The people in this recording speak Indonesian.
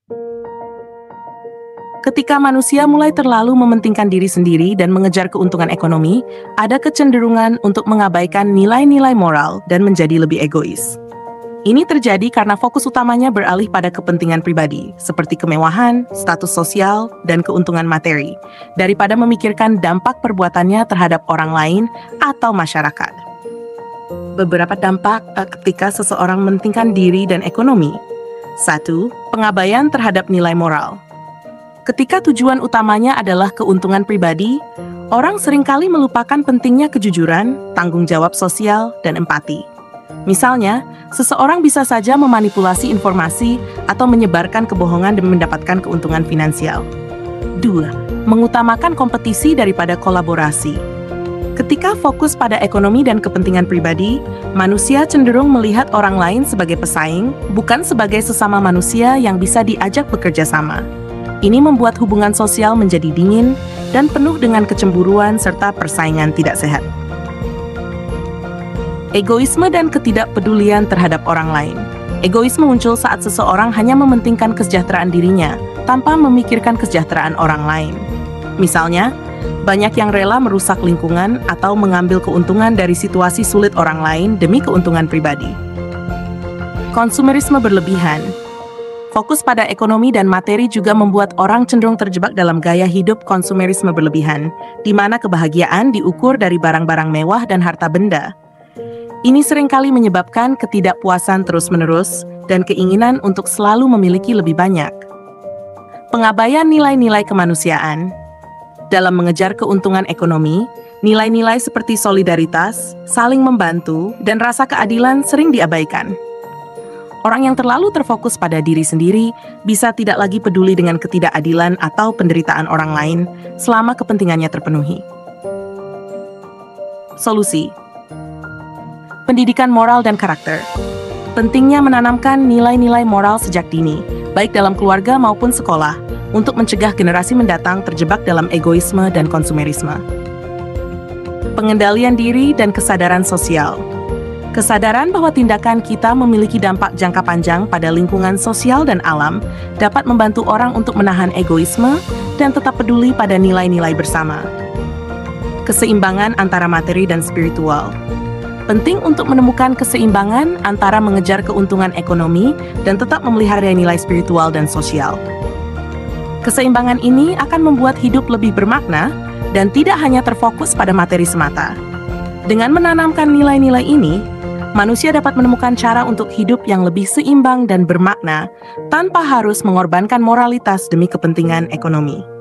Ketika manusia mulai terlalu mementingkan diri sendiri dan mengejar keuntungan ekonomi, ada kecenderungan untuk mengabaikan nilai-nilai moral dan menjadi lebih egois. Ini terjadi karena fokus utamanya beralih pada kepentingan pribadi, seperti kemewahan, status sosial, dan keuntungan materi, daripada memikirkan dampak perbuatannya terhadap orang lain atau masyarakat. Beberapa dampak ketika seseorang mementingkan diri dan ekonomi. 1. Pengabaian terhadap nilai moral. Ketika tujuan utamanya adalah keuntungan pribadi, orang seringkali melupakan pentingnya kejujuran, tanggung jawab sosial, dan empati. Misalnya, seseorang bisa saja memanipulasi informasi atau menyebarkan kebohongan demi mendapatkan keuntungan finansial. 2. Mengutamakan kompetisi daripada kolaborasi. Ketika fokus pada ekonomi dan kepentingan pribadi, manusia cenderung melihat orang lain sebagai pesaing, bukan sebagai sesama manusia yang bisa diajak bekerja sama. Ini membuat hubungan sosial menjadi dingin dan penuh dengan kecemburuan serta persaingan tidak sehat. Egoisme dan ketidakpedulian terhadap orang lain. Egoisme muncul saat seseorang hanya mementingkan kesejahteraan dirinya tanpa memikirkan kesejahteraan orang lain. Misalnya, banyak yang rela merusak lingkungan atau mengambil keuntungan dari situasi sulit orang lain demi keuntungan pribadi. Konsumerisme berlebihan. Fokus pada ekonomi dan materi juga membuat orang cenderung terjebak dalam gaya hidup konsumerisme berlebihan, di mana kebahagiaan diukur dari barang-barang mewah dan harta benda. Ini seringkali menyebabkan ketidakpuasan terus-menerus dan keinginan untuk selalu memiliki lebih banyak. Pengabaian nilai-nilai kemanusiaan. Dalam mengejar keuntungan ekonomi, nilai-nilai seperti solidaritas, saling membantu, dan rasa keadilan sering diabaikan. Orang yang terlalu terfokus pada diri sendiri bisa tidak lagi peduli dengan ketidakadilan atau penderitaan orang lain selama kepentingannya terpenuhi. Solusi: pendidikan moral dan karakter. Pentingnya menanamkan nilai-nilai moral sejak dini, baik dalam keluarga maupun sekolah, untuk mencegah generasi mendatang terjebak dalam egoisme dan konsumerisme. Pengendalian diri dan kesadaran sosial. Kesadaran bahwa tindakan kita memiliki dampak jangka panjang pada lingkungan sosial dan alam dapat membantu orang untuk menahan egoisme dan tetap peduli pada nilai-nilai bersama. Keseimbangan antara materi dan spiritual. Penting untuk menemukan keseimbangan antara mengejar keuntungan ekonomi dan tetap memelihara nilai spiritual dan sosial. Keseimbangan ini akan membuat hidup lebih bermakna dan tidak hanya terfokus pada materi semata. Dengan menanamkan nilai-nilai ini, manusia dapat menemukan cara untuk hidup yang lebih seimbang dan bermakna tanpa harus mengorbankan moralitas demi kepentingan ekonomi.